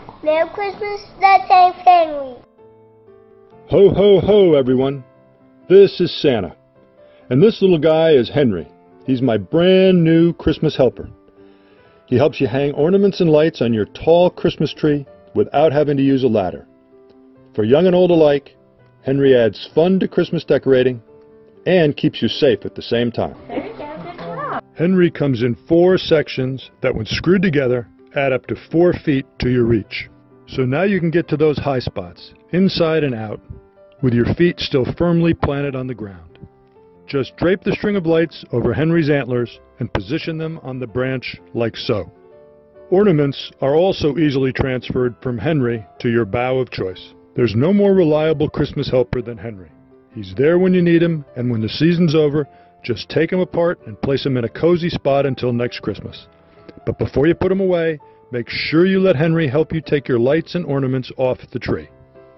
Merry Christmas, that's Saint Henry. Ho, ho, ho, everyone. This is Santa. And this little guy is Henry. He's my brand new Christmas helper. He helps you hang ornaments and lights on your tall Christmas tree without having to use a ladder. For young and old alike, Henry adds fun to Christmas decorating and keeps you safe at the same time. There you go, good job. Henry comes in 4 sections that, when screwed together, add up to 4 feet to your reach. So now you can get to those high spots, inside and out, with your feet still firmly planted on the ground. Just drape the string of lights over Henry's antlers and position them on the branch like so. Ornaments are also easily transferred from Henry to your bough of choice. There's no more reliable Christmas helper than Henry. He's there when you need him, and when the season's over, just take him apart and place him in a cozy spot until next Christmas. But before you put him away, make sure you let Henry help you take your lights and ornaments off the tree.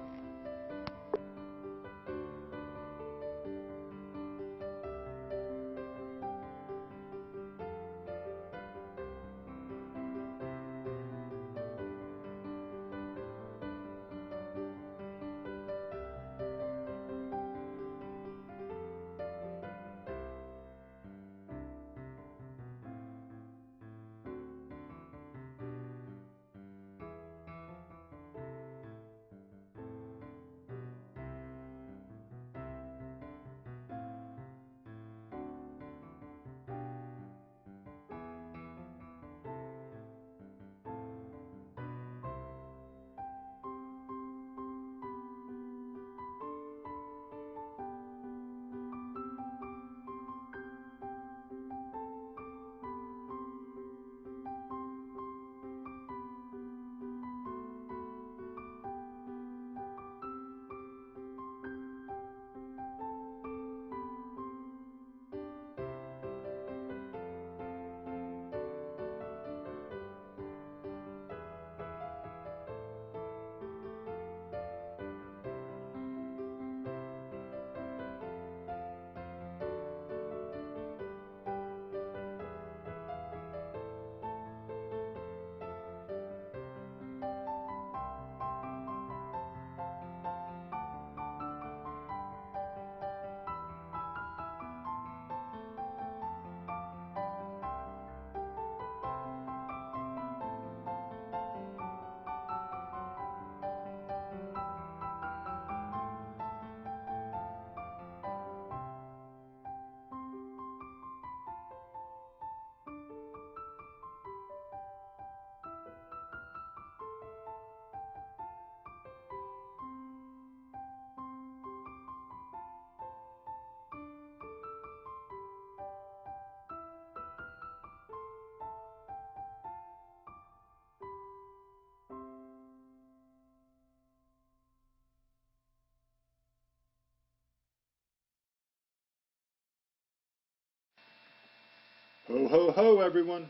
Ho, ho, ho, everyone.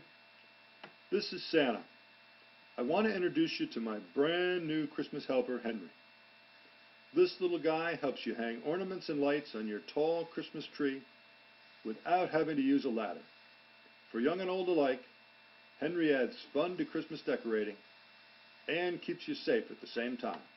This is Santa. I want to introduce you to my brand new Christmas helper, Henry. This little guy helps you hang ornaments and lights on your tall Christmas tree without having to use a ladder. For young and old alike, Henry adds fun to Christmas decorating and keeps you safe at the same time.